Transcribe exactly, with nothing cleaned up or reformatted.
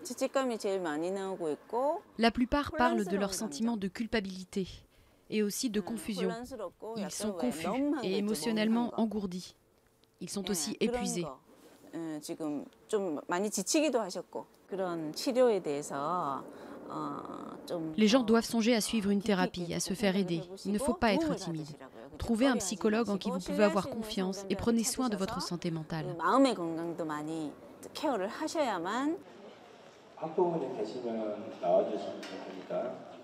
La plupart parlent de leur sentiment de culpabilité et aussi de confusion. Ils sont confus et émotionnellement engourdis. Ils sont aussi épuisés. Les gens doivent songer à suivre une thérapie, à se faire aider. Il ne faut pas être timide. Trouvez un psychologue en qui vous pouvez avoir confiance et prenez soin de votre santé mentale. 한꺼번에 계시면 나와주시면 됩니다.